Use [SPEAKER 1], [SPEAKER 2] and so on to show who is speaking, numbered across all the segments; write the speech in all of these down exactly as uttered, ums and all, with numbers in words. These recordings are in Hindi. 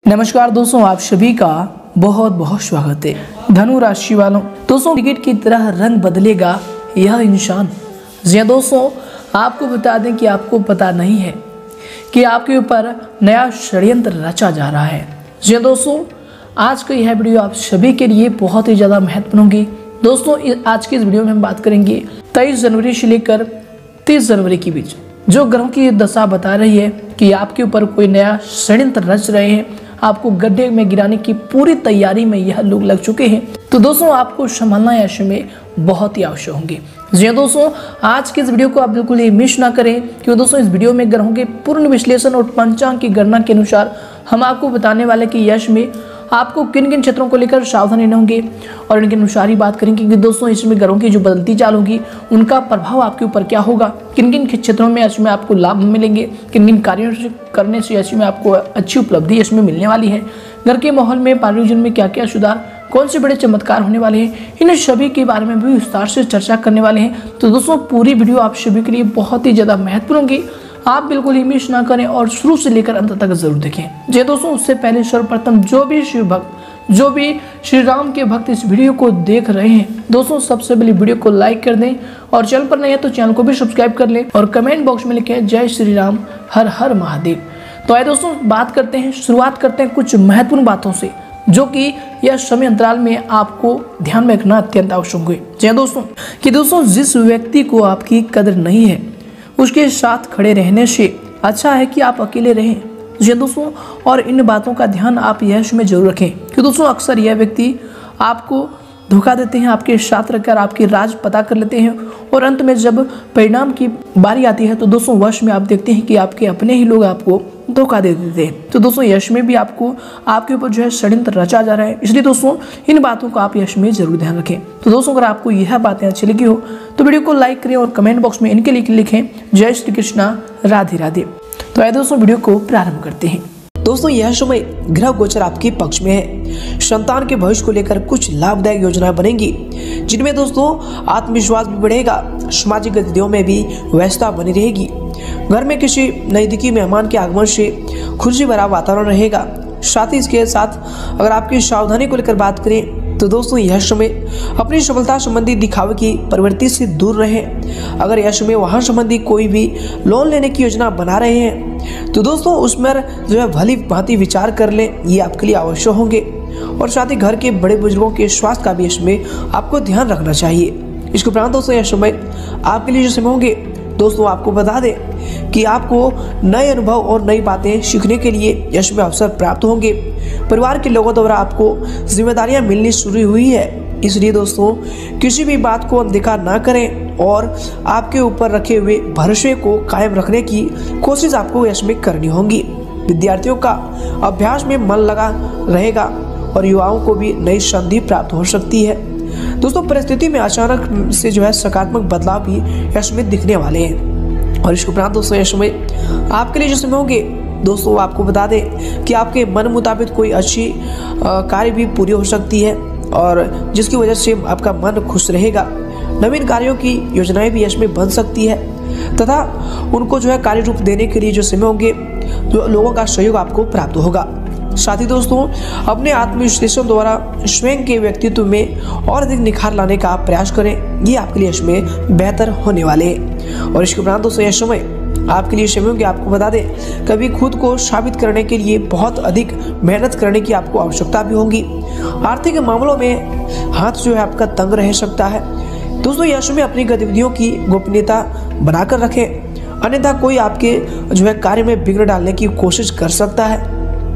[SPEAKER 1] नमस्कार दोस्तों, आप सभी का बहुत बहुत स्वागत है। धनु राशि वालों, दोस्तों क्रिकेट की तरह रंग बदलेगा यह इंसान। जी दोस्तों, आपको बता दें कि आपको पता नहीं है कि आपके ऊपर नया षड्यंत्र रचा जा रहा है। जी दोस्तों, आज का यह वीडियो आप सभी के लिए बहुत ही ज़्यादा महत्वपूर्ण होगी। दोस्तों, आज की इस वीडियो में हम बात करेंगे तेईस जनवरी से लेकर तीस जनवरी के बीच जो ग्रहों की दशा बता रही है कि आपके ऊपर कोई नया षड्यंत्र रच रहे हैं, आपको गड्ढे में गिराने की पूरी तैयारी में यह लोग लग चुके हैं। तो दोस्तों, आपको संभालना ऐसे में बहुत ही आवश्यक होंगे। जी दोस्तों, आज के इस वीडियो को आप बिल्कुल ही मिस ना करें, क्योंकि दोस्तों इस वीडियो में ग्रहों के पूर्ण विश्लेषण और पंचांग की गणना के अनुसार हम आपको बताने वाले कि यश में आपको किन किन क्षेत्रों को लेकर सावधान रहना होंगे और इनके अनुसार ही बात करेंगे कि दोस्तों इसमें ग्रहों की जो बदलती चाल होगी उनका प्रभाव आपके ऊपर क्या होगा, किन किन क्षेत्रों में इसमें आपको लाभ मिलेंगे, किन किन कार्यों से करने से इसमें आपको अच्छी उपलब्धि इसमें मिलने वाली है, घर के माहौल में परिवार में क्या क्या सुधार, कौन से बड़े चमत्कार होने वाले हैं, इन सभी के बारे में भी विस्तार से चर्चा करने वाले हैं। तो दोस्तों पूरी वीडियो आप सभी के लिए बहुत ही ज़्यादा महत्वपूर्ण होगी, आप बिल्कुल ही मिस ना करें और शुरू से लेकर अंत तक जरूर देखें। जी दोस्तों, उससे पहले सर्वप्रथम जो भी शिव भक्त जो भी श्री राम के भक्त इस वीडियो को देख रहे हैं, दोस्तों सबसे पहले वीडियो को लाइक कर दें और चैनल पर नए हैं तो चैनल को भी सब्सक्राइब कर लें और कमेंट बॉक्स में लिखें जय श्री राम, हर हर महादेव। तो आइए दोस्तों बात करते हैं, शुरुआत करते हैं कुछ महत्वपूर्ण बातों से जो कि यह समय अंतराल में आपको ध्यान में रखना अत्यंत आवश्यक हुए। जय दोस्तों कि दोस्तों जिस व्यक्ति को आपकी कदर नहीं है उसके साथ खड़े रहने से अच्छा है कि आप अकेले रहें। जी दोस्तों, और इन बातों का ध्यान आप यश में जरूर रखें कि दोस्तों अक्सर यह व्यक्ति आपको धोखा देते हैं, आपके साथ रखकर आपके राज पता कर लेते हैं और अंत में जब परिणाम की बारी आती है तो दोस्तों वश में आप देखते हैं कि आपके अपने ही लोग आपको धोखा दे देते हैं। तो दोस्तों यश में भी आपको आपके ऊपर जो है षड्यंत्र रचा जा रहा है, इसलिए दोस्तों इन बातों का आप यश में जरूर ध्यान रखें। तो दोस्तों अगर आपको यह बातें अच्छी लगी हो तो वीडियो को लाइक करें और कमेंट बॉक्स में इनके लिए लिखें जय श्री कृष्णा, राधे राधे। तो आइए दोस्तों वीडियो को प्रारंभ करते हैं। दोस्तों यह समय ग्रह गोचर आपके पक्ष में है, संतान के भविष्य को लेकर कुछ लाभदायक योजनाएं बनेंगी जिनमें दोस्तों आत्मविश्वास भी बढ़ेगा, सामाजिक गतिविधियों में भी व्यस्तता बनी रहेगी, घर में किसी नजदीकी मेहमान के आगमन से खुशी भरा वातावरण रहेगा। साथ ही इसके साथ अगर आपकी सावधानी को लेकर बात करें तो दोस्तों यह समय अपनी सफलता संबंधी दिखावे की प्रवृत्ति से दूर रहें। अगर यह समय वाहन संबंधी कोई भी लोन लेने की योजना बना रहे हैं तो दोस्तों उसमें जो है भली भांति विचार कर लें, ये आपके लिए आवश्यक होंगे। और साथ ही घर के बड़े बुजुर्गों के स्वास्थ्य का भी इसमें आपको ध्यान रखना चाहिए। इसके उपरांत दोस्तों यह समय आपके लिए जो समय होंगे, दोस्तों आपको बता दें कि आपको नए अनुभव और नई बातें सीखने के लिए यश में अवसर प्राप्त होंगे। परिवार के लोगों द्वारा आपको जिम्मेदारियां मिलनी शुरू हुई है, इसलिए दोस्तों किसी भी बात को अनदेखा ना करें और आपके ऊपर रखे हुए भरोसे को कायम रखने की कोशिश आपको यश में करनी होगी। विद्यार्थियों का अभ्यास में मन लगा रहेगा और युवाओं को भी नई संधि प्राप्त हो सकती है। दोस्तों परिस्थिति में अचानक से जो है सकारात्मक बदलाव भी यश में दिखने वाले हैं। और इसके उपरांत दोस्तों यश में आपके लिए जो समय होंगे, दोस्तों आपको बता दें कि आपके मन मुताबिक कोई अच्छी कार्य भी पूरी हो सकती है और जिसकी वजह से आपका मन खुश रहेगा। नवीन कार्यों की योजनाएं भी यश में बन सकती है तथा उनको जो है कार्य रूप देने के लिए जो समय होंगे जो लोगों का सहयोग आपको प्राप्त होगा। साथ ही दोस्तों अपने आत्मविश्लेषण द्वारा स्वयं के व्यक्तित्व में और अधिक निखार लाने का प्रयास करें, ये आपके लिए इसमें बेहतर होने वाले हैं। और इसके उपरांत दोस्तों यह समय आपके लिए समय होंगे, आपको बता दें कभी खुद को साबित करने के लिए बहुत अधिक मेहनत करने की आपको आवश्यकता भी होगी। आर्थिक मामलों में हाथ जो है आपका तंग रह सकता है। दोस्तों यह समय अपनी गतिविधियों की गोपनीयता बनाकर रखें, अन्यथा कोई आपके जो है कार्य में बिगड़ डालने की कोशिश कर सकता है।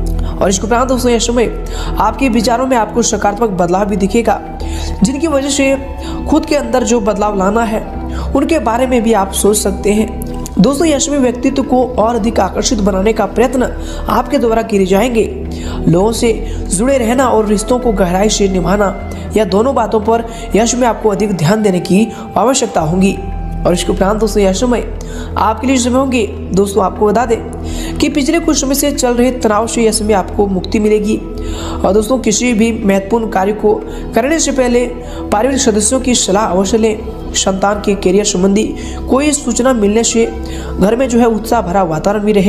[SPEAKER 1] और इसके उपरांत दोस्तों यह समय आपके विचारों में आपको सकारात्मक बदलाव भी दिखेगा, जिनकी वजह से खुद के अंदर जो बदलाव लाना है उनके बारे में भी आप सोच सकते हैं। दोस्तों यह समय व्यक्तित्व को और अधिक आकर्षित बनाने का प्रयत्न आपके द्वारा किए जाएंगे। लोगों से जुड़े रहना और रिश्तों को गहराई से निभाना, यह दोनों बातों पर यश में आपको अधिक ध्यान देने की आवश्यकता होगी। और इसके उपरांत दोस्तों यह समय आपके लिए समय होंगे, दोस्तों आपको बता दें कि पिछले कुछ समय से चल रहे तनाव से यह समय आपको मुक्ति मिलेगी। और दोस्तों किसी भी महत्वपूर्ण कार्य को करने से पहले पारिवारिक सदस्यों की सलाह अवश्य लें। संतान के करियर संबंधी कोई सूचना मिलने से घर में जो है उत्साह भरा वातावरण भी रहेगा।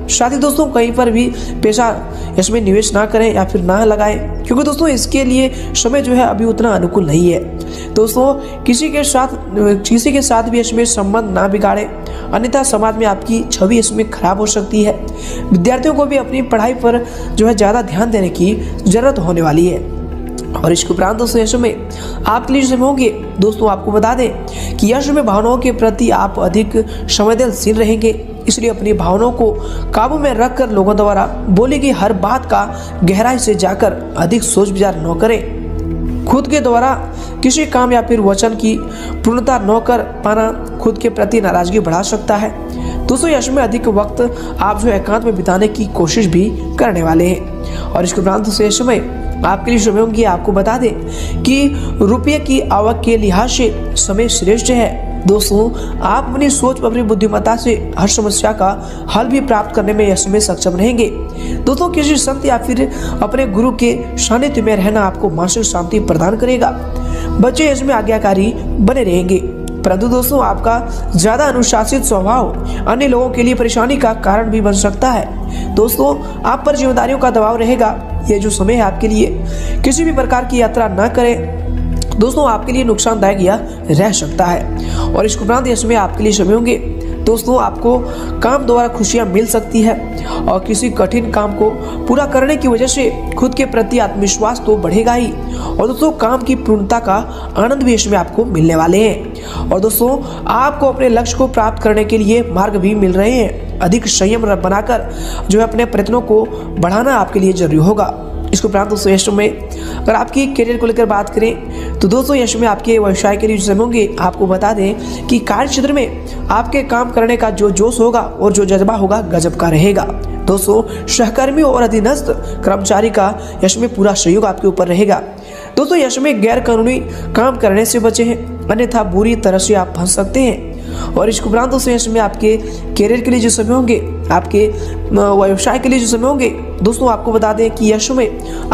[SPEAKER 2] साथ ही दोस्तों कहीं पर भी पैसा इसमें निवेश ना करें या फिर ना लगाएं, क्योंकि दोस्तों इसके लिए समय जो है अभी उतना अनुकूल नहीं है। दोस्तों किसी के साथ किसी के साथ भी इसमें संबंध ना बिगाड़े, अन्यथा समाज में आपकी छवि इसमें खराब हो सकती है। विद्यार्थियों को भी अपनी पढ़ाई पर जो है ज़्यादा ध्यान देने की जरूरत होने वाली है। और इसके उपरांत दोस्तों यश में आपके लिए समय होंगे, दोस्तों आपको बता दें कि यश में भावनाओं के प्रति आप अधिक संवेदनशील रहेंगे, इसलिए अपनी भावनाओं को काबू में रखकर लोगों द्वारा बोली गई हर बात का गहराई से जाकर अधिक सोच विचार न करें। खुद के द्वारा किसी काम या फिर वचन की पूर्णता न कर पाना खुद के प्रति नाराजगी बढ़ा सकता है। दोस्तों यश में अधिक वक्त आप जो एकांत में बिताने की कोशिश भी करने वाले हैं। और इसके उपरांत दोस्तों यश में आपके लिए समय होंगे, आपको बता दें कि रुपये की आवक के लिहाज से समय श्रेष्ठ है। दोस्तों आप अपनी सोच और अपनी बुद्धिमत्ता से हर समस्या का हल भी प्राप्त करने में यश में सक्षम रहेंगे। दोस्तों किसी संत या फिर अपने गुरु के सानिध्य में रहना आपको मानसिक शांति प्रदान करेगा। बच्चे यश में आज्ञाकारी बने रहेंगे, परंतु दोस्तों आपका ज्यादा अनुशासित स्वभाव अन्य लोगों के लिए परेशानी का कारण भी बन सकता है। दोस्तों आप पर जिम्मेदारियों का दबाव रहेगा। ये जो समय है आपके लिए किसी भी प्रकार की यात्रा ना करें, दोस्तों आपके लिए नुकसानदायक यह रह सकता है। और इसके उपरांत यह समय आपके लिए समय होंगे, दोस्तों आपको काम द्वारा खुशियां मिल सकती है और किसी कठिन काम को पूरा करने की वजह से खुद के प्रति आत्मविश्वास तो बढ़ेगा ही, और दोस्तों काम की पूर्णता का आनंद भी इसमें आपको मिलने वाले हैं। और दोस्तों आपको अपने लक्ष्य को प्राप्त करने के लिए मार्ग भी मिल रहे हैं। अधिक संयम बनाकर जो है अपने प्रयत्नों को बढ़ाना आपके लिए जरूरी होगा। इसके उपरांत दोस्तों यश में अगर आपकी करियर को लेकर बात करें तो दोस्तों यश में आपके व्यवसाय के लिए जो समय होंगे, आपको बता दें कि कार्य क्षेत्र में आपके काम करने का जो जोश होगा और जो जज्बा होगा गजब का रहेगा। दोस्तों सहकर्मियों और अधीनस्थ कर्मचारी का यश में पूरा सहयोग आपके ऊपर रहेगा। दोस्तों यश में गैर कानूनी काम करने से बचे हैं, अन्यथा बुरी तरह से आप फंस सकते हैं। और इसके उपरांत दोस्तों यश में आपके करियर के लिए जो समय होंगे, आपके व्यवसाय के लिए जो समय होंगे, दोस्तों आपको बता दें कि यश में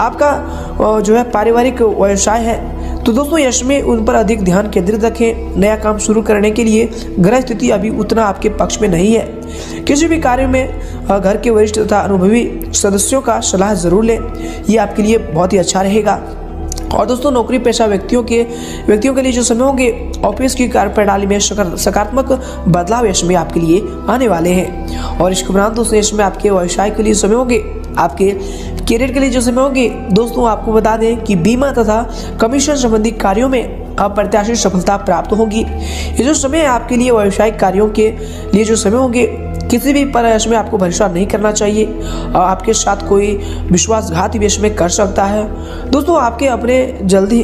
[SPEAKER 2] आपका जो है पारिवारिक व्यवसाय है, तो दोस्तों यश में उन पर अधिक ध्यान केंद्रित रखें। नया काम शुरू करने के लिए ग्रह स्थिति अभी उतना आपके पक्ष में नहीं है। किसी भी कार्य में घर के वरिष्ठ तथा अनुभवी सदस्यों का सलाह जरूर लें, ये आपके लिए बहुत ही अच्छा रहेगा। और दोस्तों नौकरी पेशा व्यक्तियों के व्यक्तियों के लिए जो समय होंगे, ऑफिस की कार्य प्रणाली में सकारात्मक बदलाव यश में आपके लिए आने वाले हैं। और इसके उपरांत दोस्तों यश में आपके व्यवसाय के लिए समय होंगे, आपके करियर के लिए जो समय होंगे, दोस्तों आपको बता दें कि बीमा तथा कमीशन संबंधी कार्यों में अप्रत्याशित सफलता प्राप्त होगी। ये जो समय आपके लिए व्यावसायिक कार्यों के लिए जो समय होंगे, किसी भी पर यश में आपको भरोसा नहीं करना चाहिए। आपके साथ कोई विश्वासघात भी यश में कर सकता है। दोस्तों आपके अपने जल्दी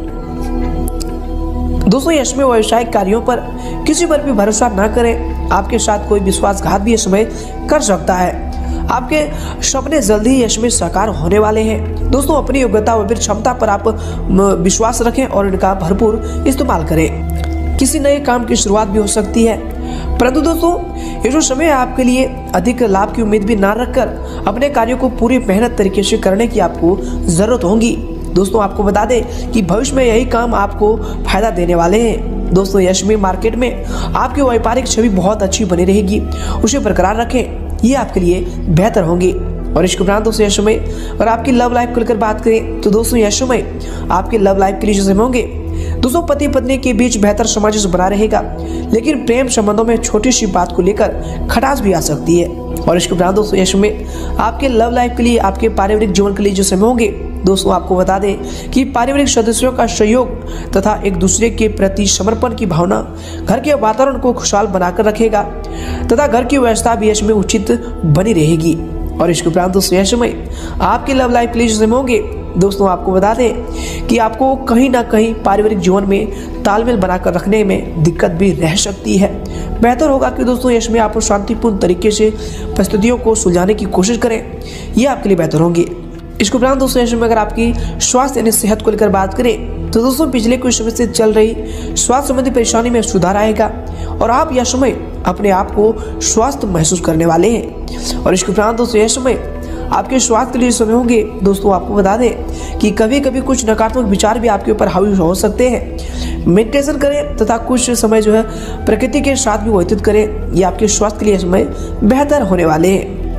[SPEAKER 2] दोस्तों यश में व्यावसायिक कार्यों पर किसी पर भी भरोसा ना करें, आपके साथ कोई विश्वासघात भी यश में कर सकता है। आपके सपने जल्दी ही यश में साकार होने वाले हैं। दोस्तों अपनी योग्यता व क्षमता पर आप विश्वास रखें और इनका भरपूर इस्तेमाल करें। किसी नए काम की शुरुआत भी हो सकती है, परंतु दोस्तों ये जो समय है आपके लिए अधिक लाभ की उम्मीद भी ना रखकर अपने कार्यों को पूरी मेहनत तरीके से करने की आपको जरूरत होगी। दोस्तों आपको बता दें कि भविष्य में यही काम आपको फायदा देने वाले हैं। दोस्तों यश में मार्केट में आपकी व्यापारिक छवि बहुत अच्छी बनी रहेगी, उसे बरकरार रखें, ये आपके लिए बेहतर होंगे। और इसके उपरांत दोस्तों यश में अगर आपकी लव लाइफ को लेकर बात करें तो दोस्तों यश में आपके लव लाइफ के लिए जो समय होंगे, दोस्तों पति पत्नी के बीच बेहतर सामंजस्य बना रहेगा, लेकिन प्रेम संबंधों में छोटी सी बात को लेकर खटास भी आ सकती है। और इसके उपरांत दोस्तों यश में आपके लव लाइफ के लिए, आपके पारिवारिक जीवन के लिए जो समय होंगे, दोस्तों आपको बता दें कि पारिवारिक सदस्यों का सहयोग तथा एक दूसरे के प्रति समर्पण की भावना घर के वातावरण को खुशहाल बनाकर रखेगा तथा घर की व्यवस्था भी यश में उचित बनी रहेगी। और इसके उपरांत दोस्तों यश में आपके लव लाइफ के लिए जो समय होंगे, दोस्तों आपको बता दें कि आपको कहीं ना कहीं पारिवारिक जीवन में तालमेल बनाकर रखने में दिक्कत भी रह सकती है। बेहतर होगा कि दोस्तों यश में आप शांतिपूर्ण तरीके से परिस्थितियों को सुलझाने की कोशिश करें, ये आपके लिए बेहतर होंगे। इसके उपरांत दोस्तों यश में अगर आपकी स्वास्थ्य यानी सेहत को लेकर बात करें तो दोस्तों पिछले कुछ समय से चल रही स्वास्थ्य संबंधी परेशानी में सुधार आएगा और आप यह समय अपने आप को स्वस्थ महसूस करने वाले हैं। और इसके उपरांत दोस्तों यह समय आपके स्वास्थ्य के लिए समय होंगे, दोस्तों आपको बता दें कि कभी कभी कुछ नकारात्मक विचार भी आपके ऊपर हावी हो सकते हैं। मेडिटेशन करें तथा कुछ समय जो है प्रकृति के साथ भी व्यतीत करें, ये आपके स्वास्थ्य के लिए समय बेहतर होने वाले हैं।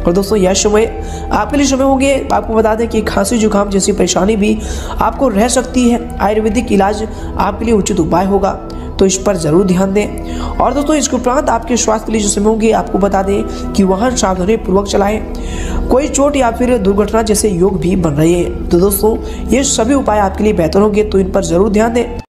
[SPEAKER 2] और दोस्तों यह समय आपके लिए समय होंगे। आपको बता दें कि खांसी जुकाम जैसी परेशानी भी आपको रह सकती है। आयुर्वेदिक इलाज आपके लिए उचित उपाय होगा, तो इस पर जरूर ध्यान दें। और दोस्तों इसके उपरांत आपके स्वास्थ्य के लिए जो समय होंगे, आपको बता दें कि वाहन सावधानी पूर्वक चलाएं। कोई चोट या फिर दुर्घटना जैसे योग भी बन रहे हैं, तो दोस्तों ये सभी उपाय आपके लिए बेहतर होंगे, तो इन पर जरूर ध्यान दें।